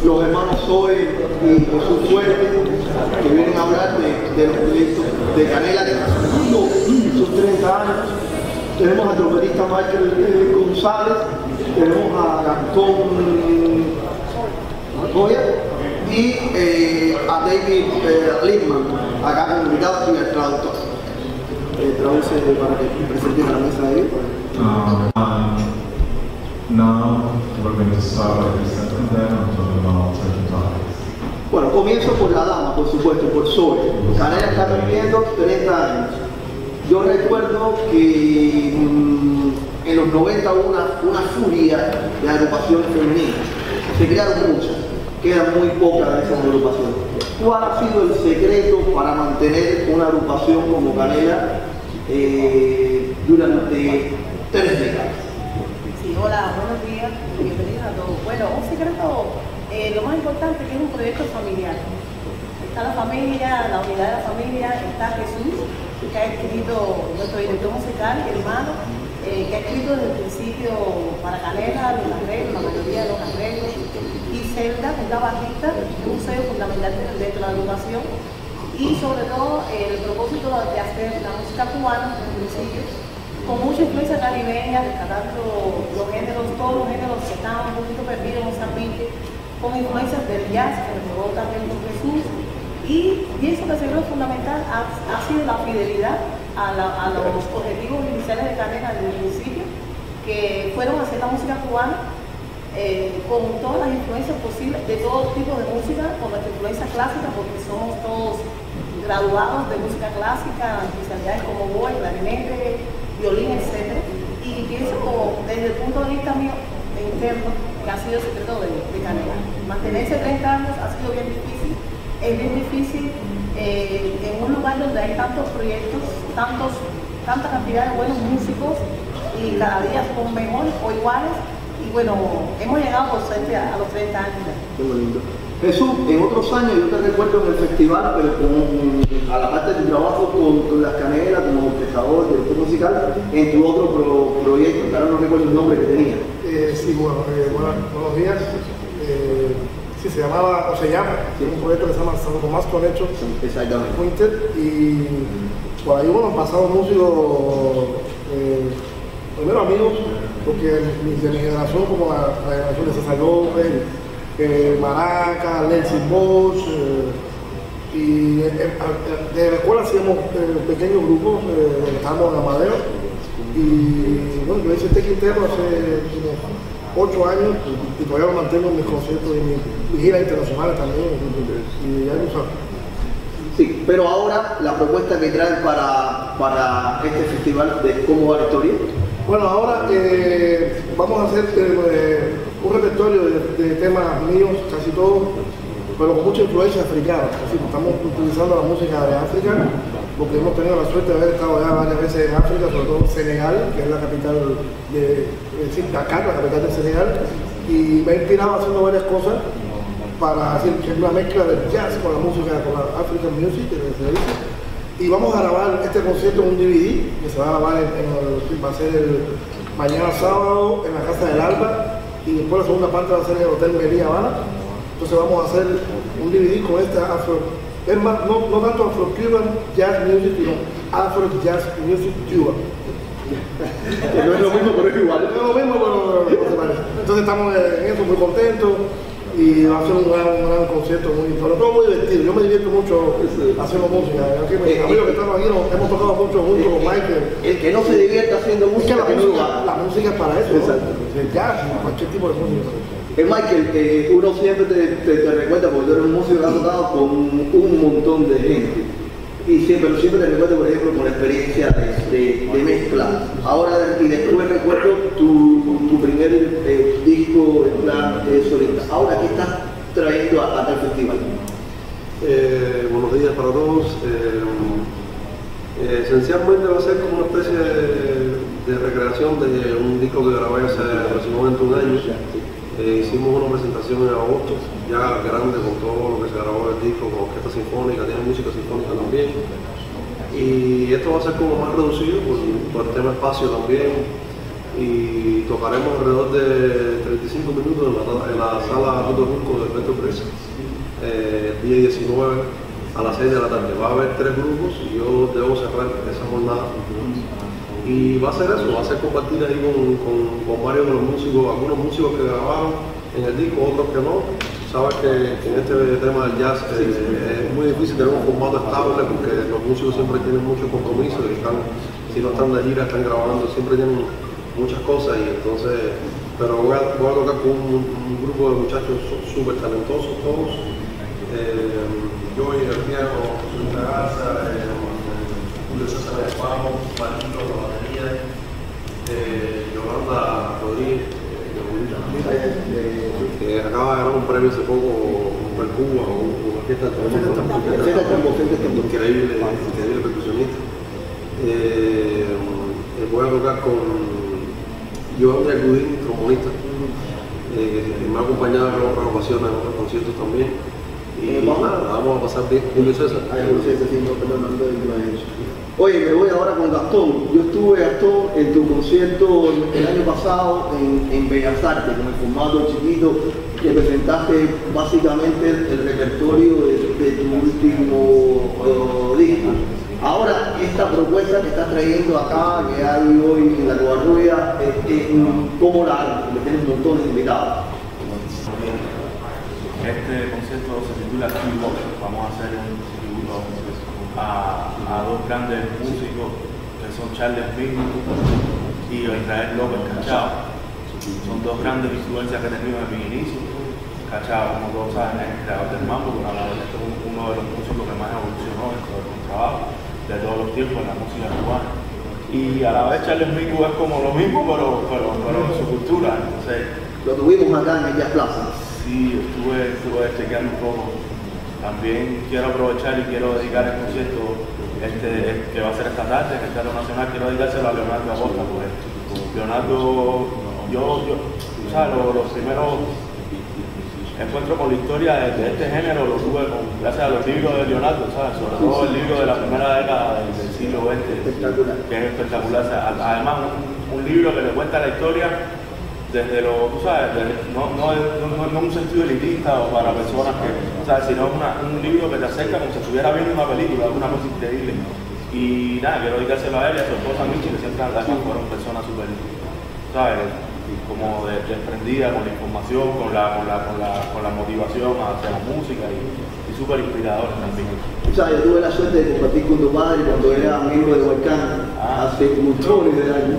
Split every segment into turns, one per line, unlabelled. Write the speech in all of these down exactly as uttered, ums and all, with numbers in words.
los hermanos Zoe y Jesús Fuerte, que vienen a hablar de, de los proyectos de Canela, que están cumpliendo sus treinta años. Tenemos al trompetista Michael eh, González, tenemos a Gastón Goya y eh, a David eh, Lindman, acá como invitado y el traductor. Eh, traduce para que presentes a la mesa de él.
Um, um, now we're going to start by presenting them and talking about certain topics.
Bueno, comienzo por la dama, por supuesto, por Zoe. Canela está cumpliendo treinta años. Yo recuerdo que mmm, en los noventa hubo una, una furia de agrupaciones femeninas. Se crearon muchas, quedan muy pocas de esas agrupaciones. ¿Cuál ha sido el secreto para mantener una agrupación como Canela eh, durante tres décadas?
Sí, hola, buenos días, bienvenidos a todos. Bueno, un secreto, eh, lo más importante es que es un proyecto familiar. Está la familia, la unidad de la familia, está Jesús, que ha escrito, nuestro director musical, hermano, eh, que ha escrito desde el principio para Canela, los arreglos, la mayoría de los arreglos, y Zelda, que es la bajista, un sello fundamental dentro de la agrupación, y sobre todo eh, el propósito de hacer la música cubana desde el principio, con mucha influencia caribeña, rescatando los géneros, todos los géneros que estaban un poquito perdidos en Mozambique, con influencias del jazz, que nos llevó también con Jesús. Y pienso que el secreto fundamental ha, ha sido la fidelidad a, la, a los objetivos iniciales de Canela desde el principio, que fueron hacer la música cubana eh, con todas las influencias posibles de todo tipo de música, con nuestra influencia clásica, porque somos todos graduados de música clásica, especialidades como voz, clarinete, violín, etcétera. Y pienso como, desde el punto de vista mío interno, que ha sido el secreto de, de Canela. Mantenerse treinta años ha sido bien difícil. Es bien difícil eh, en un lugar donde hay tantos proyectos, tantos, tanta cantidad de buenos músicos y cada día son mejores o iguales. Y bueno, hemos llegado por suerte a, a los treinta años.
Qué bonito. Jesús, en otros años yo te recuerdo en el festival, pero con, a la parte de tu trabajo con, con las Canelas, como orquestador, director musical, en tu otro pro, proyecto, que ahora no recuerdo el nombre que tenía.
Eh, sí, bueno, eh, bueno, buenos días. Eh, Sí, se llamaba, o se llama, tiene un proyecto que se llama San Tomás Connection.
Exactamente.
Winter, y por ahí, bueno, pasado músicos, eh, primero amigos, porque mis de mi generación, como la, la generación de César López, eh, Maraca, Nancy Bosch, eh, y eh, de la escuela hacíamos eh, pequeños grupos, eh, estábamos en Amadeo, y bueno, yo hice este quintero hace ocho años y todavía lo mantengo en mis conciertos y mis giras internacionales también, y ya no sabes.
Sí, pero ahora la propuesta que traen para, para este festival de ¿Cómo va la historia?
Bueno, ahora eh, vamos a hacer eh, un repertorio de, de temas míos, casi todos, pero con mucha influencia africana. Así que estamos utilizando la música de África, porque hemos tenido la suerte de haber estado ya varias veces en África, sobre todo en Senegal, que es la capital de, es decir, Dakar, la capital de Senegal, y me he inspirado haciendo varias cosas para hacer una mezcla del jazz con la música, con la African music, que se dice. Y vamos a grabar este concierto en un D V D, que se va a grabar en, en el, va a ser el, mañana sábado en la Casa del Alba, y después la segunda parte va a ser en el Hotel Meliá Habana. Entonces vamos a hacer un D V D con esta afro, es más, no, no tanto afro-cuban jazz music, sino afro jazz music cuba.
No es lo mismo, pero es igual.
No es lo mismo, pero no se parece. Entonces estamos en eso, muy contentos, y va a ser un gran, un gran concierto, muy, sobre todo muy divertido. Yo me divierto mucho haciendo música. Aquí, mis amigos que están aquí, nos hemos tocado mucho juntos con Michael.
El que no se divierta haciendo música,
la,
que
música
no
la música es para eso,
exacto.
¿no? El jazz, cualquier tipo de música.
Eh, Michael, eh, uno siempre te, te, te recuerda, porque tú eres un músico que ha tocado con un montón de gente. Y siempre, pero siempre te recuerdo, por ejemplo, con la experiencia de, de, de mezcla. Ahora, y después recuerdo tu, tu primer eh, disco en plan eh, solista. Ahora, ¿qué estás trayendo a, a tal festival?
Eh, buenos días para todos. Eh, eh, esencialmente va a ser como una especie de, de recreación de un disco que grabé hace aproximadamente un año. Eh, hicimos una presentación en agosto, ya grande, con todo lo que se grabó del disco, con orquesta sinfónica, tiene música sinfónica también. Y esto va a ser como más reducido por, por el tema espacio también. y tocaremos alrededor de treinta y cinco minutos en la, en la sala Tuto Junco del Beto Press, eh, día diecinueve a las seis de la tarde. Va a haber tres grupos y yo debo cerrar esa jornada. Y va a ser eso, va a ser compartir ahí con, con, con varios de los músicos, algunos músicos que grabaron en el disco, otros que no. Sabes que en este tema del jazz eh, es muy difícil tener un formato estable porque los músicos siempre tienen mucho compromiso y están, si no están de gira, están grabando, siempre tienen muchas cosas y entonces, pero voy a, voy a tocar con un, un grupo de muchachos súper talentosos todos. Eh, yo y el piano, Luis Garza, eh, Julio César de Pablo, Marquito de la batería, eh, Yolanda Rodríguez, eh, que acaba de ganar un premio hace poco por Cuba, una fiesta increíble, increíble percusionista. Eh, voy a tocar con Joan Yacudín, trombonista, eh, que me ha acompañado en otras ocasiones, en otros conciertos también. Y nada, vamos a pasar bien. Julio César.
Oye, me voy ahora con Gastón. Yo estuve, Gastón, en tu concierto el año pasado en, en Bellas Artes, con el formato chiquito, que presentaste básicamente el, el repertorio de, de tu último uh, disco. Ahora, esta propuesta que estás trayendo acá, que hay hoy en la Covarrubias, este, ¿cómo la haces? Porque tienes un montón de invitados.
Este concierto se titula Q-Box. Vamos a hacer un tributo a, a dos grandes músicos que son Charles Smith y Israel López Cachao. Son dos grandes influencias que he tenido en mi inicio. Cachao, como todos saben, es el creador del mambo, pero a la vez es uno de los músicos que más evolucionó dentro del contrabajo de todos los tiempos en la música cubana. Y a la vez Charles Smith es como lo mismo, pero, pero, pero en su cultura. Entonces,
lo tuvimos acá en el Jazz Plaza.
Sí, estuve, estuve chequeando un poco. También quiero aprovechar y quiero dedicar el concierto este, que va a ser esta tarde en el Teatro Nacional, quiero dedicárselo a Leonardo Acosta, porque Leonardo, yo, yo o sea, los, los primeros encuentros con la historia de, de este género lo tuve con, gracias a los libros de Leonardo, ¿sabes? Sobre todo el libro de la primera década del, del siglo veinte, que es espectacular. O sea, además, un, un libro que le cuenta la historia desde lo, tú sabes, desde, no, no, no, no un sentido elitista o para personas que, ¿sabes? Sino una, un libro que te acerca como si estuviera viendo una película, una cosa increíble. Y nada, quiero dedicárselo a él y a su esposa Michi, que siempre además fueron personas súper, ¿sabes? Como de, desprendida con la información, con la, con la, con la, con la motivación hacia la música y, y súper inspiradores también.
O sea, yo tuve la suerte de compartir con tu padre cuando era miembro de Huaycán ah, hace montones de años.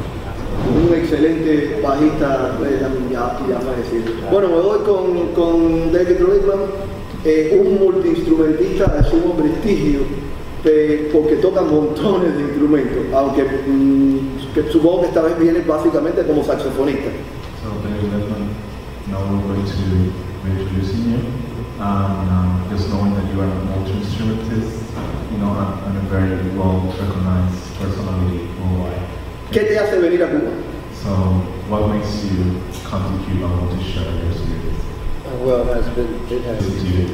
Un excelente bajista, ya, ya fallecido. Bueno, me voy con, con David Rickman, eh, un multiinstrumentista de sumo prestigio, eh, porque toca montones de instrumentos, aunque mm, que supongo que esta vez viene básicamente como saxofonista.
So David Rickman, now we're going to be introducing you. Um, um, just knowing that you are a multi-instrumentist, you know, and, and a very well-recognized personality worldwide.
¿Qué te hace venir a Cuba?
So, what makes you come to Cuba and want to share your experience?
Uh, well, it has been, it has been,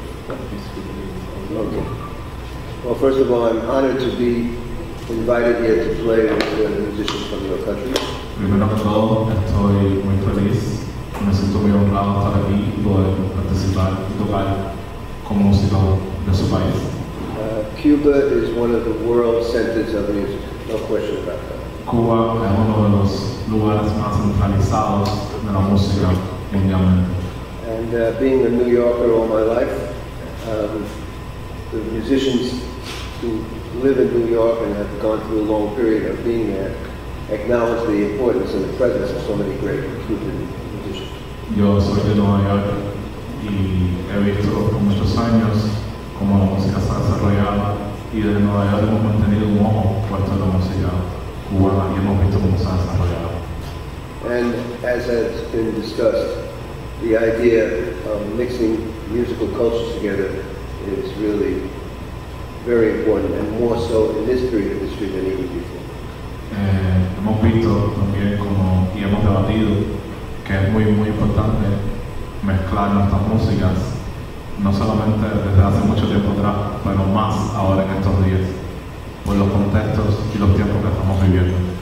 okay. Well, first of all, I'm honored to be invited here to play with uh, musicians from your country.
Primero que todo, estoy muy feliz, me siento muy honrado estar aquí y poder participar y tocar con músicos de su país.
Uh, Cuba is one of the world centers of music, no question about that.
Cuba es uno de los lugares más centralizados de la música mundialmente.
And uh, being a New Yorker all my life, um, the musicians who live in New York and have gone through a long period of being there acknowledge the importance and the presence of so many great Cuban musicians.
Yo soy de Nueva York y he visto por muchos años cómo la música se ha desarrollado y desde Nueva York hemos mantenido un ojo puesto en la música cubana y hemos visto cómo se ha desarrollado.
And as has been discussed, the idea of mixing musical cultures together is really very important, and more so in this period of history than even before.
Eh, hemos visto también como, y hemos debatido que es muy muy importante mezclar nuestras músicas, no solamente desde hace mucho tiempo atrás, pero más ahora en estos días, por los contextos y los tiempos que estamos viviendo.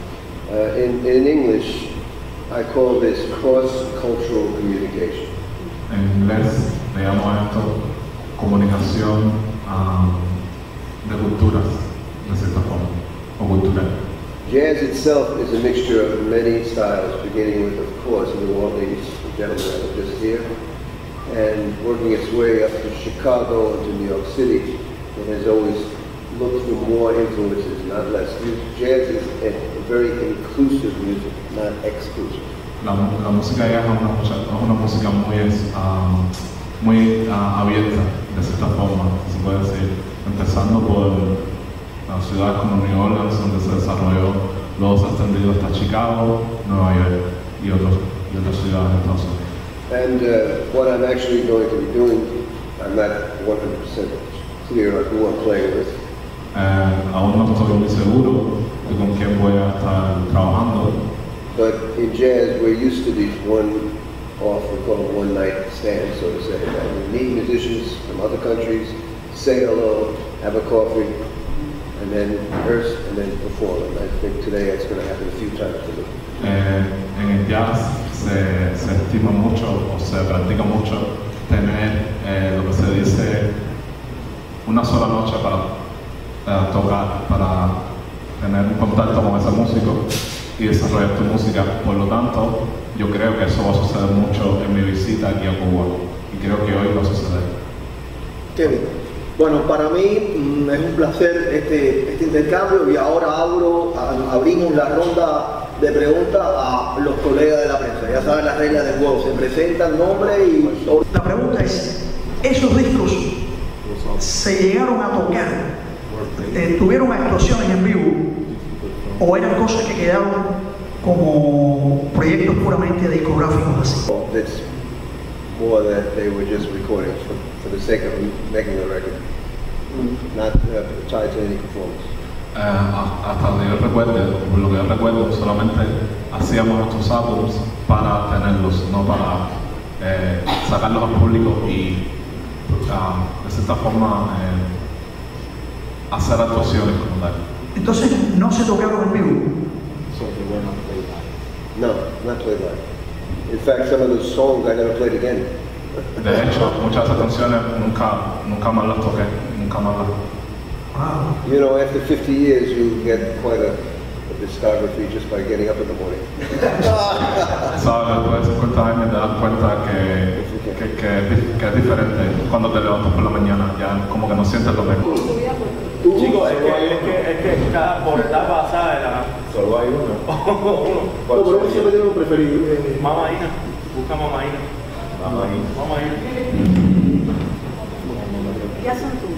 Uh, in, in English, I call this cross-cultural communication.
En inglés le llamo a esto comunicación um, de culturas, de cierta forma, o cultural.
Jazz itself is a mixture of many styles, beginning with, of course, New Orleans, the gentleman that was just here, and working its way up to Chicago and to New York City. It has always looked for more influences, not less. Jazz is a very inclusive music, not exclusive.
La, la música ya es una, es una música muy, um, muy uh, abierta, de cierta forma, se puede decir, empezando por las ciudades como New Orleans, donde se desarrolló, luego se ha extendido hasta Chicago, Nueva York y, otros, y otras ciudades de Estados Unidos.
And uh, what I'm actually going to be doing, I'm not one hundred percent clear on who I'm playing with.
Eh, aún no estoy muy seguro de con quién voy a estar trabajando.
But in jazz, we're used to these one-off, we call them one-night stands, so to say. And we meet musicians from other countries, say hello, have a coffee, and then rehearse, and then perform. And I think today it's going to happen a few times for me.
Eh, en el jazz se, se estima mucho o se practica mucho tener eh, lo que se dice una sola noche para eh, tocar, para tener un contacto con ese músico y desarrollar tu música. Por lo tanto, yo creo que eso va a suceder mucho en mi visita aquí a Cuba y creo que hoy va a suceder.
Kevin, bueno, para mí mm, es un placer este, este intercambio y ahora abro, a, abrimos la ronda de preguntas a los colegas de la prensa. Ya saben las reglas del juego, se presentan nombre y...
La pregunta es, ¿esos discos se llegaron a tocar? Eh, ¿Tuvieron actuaciones en vivo? ¿O eran cosas que quedaron como proyectos puramente discográficos así?
It's more that they were just recording for, for the sake of making a record, not uh, tied to any performance.
Eh, hasta donde yo recuerde, por lo que yo recuerdo, solamente hacíamos estos álbumes para tenerlos, no para eh, sacarlos al público y uh, de cierta forma eh, hacer actuaciones como tal.
Entonces, ¿no se tocaron en vivo?
No, not played live. In fact, some of those songs I never played again.
De hecho, muchas de esas canciones nunca, nunca más las toqué, nunca más las...
Wow.
You know, after fifty years, you get quite a, a discography just by getting up in the morning.
Sabes, después de cincuenta años te das cuenta que, que, que, que es diferente cuando te levantas por la mañana, ya como que no sientes lo mismo.
Chicos, es que, es que, es que cada, por etapa, ¿sabes? La...
Solo hay uno.
uno.
No, pero uno siempre tiene un preferido.
Mamaína, busca Mamaína.
Mamaína.
Mamaína.
Ya son tuyos.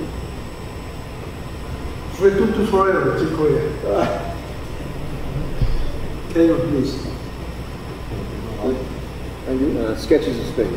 Return to Forever, chico ya. Taylor Blues.
And you, uh, Sketches of Spain.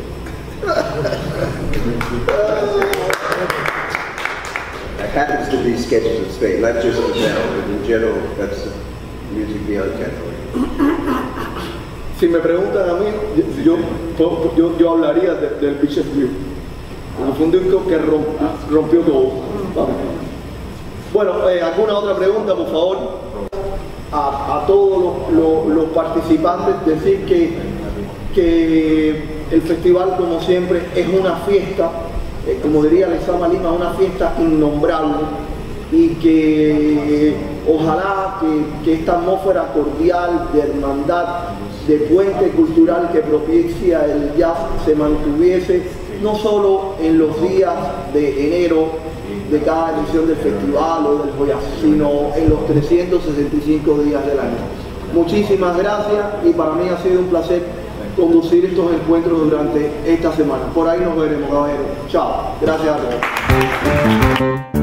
It happens to be Sketches of Spain, not just the now, but in general, that's the music beyond Catholic.
Si me preguntan a mí, yo, yo, yo hablaría de, del Bishop View. Fue un disco que rompió, rompió todo. Vamos. Bueno, eh, ¿alguna otra pregunta, por favor? A, a todos los, los, los participantes, decir que, que el festival, como siempre, es una fiesta, eh, como diría Lezama Lima, una fiesta innombrable, y que ojalá que, que esta atmósfera cordial, de hermandad, de puente cultural que propicia el jazz se mantuviese no solo en los días de enero de cada edición del festival o del Joya, sino en los trescientos sesenta y cinco días del año. Muchísimas gracias y para mí ha sido un placer conducir estos encuentros durante esta semana. Por ahí nos veremos, caballeros. Chao. Gracias a todos.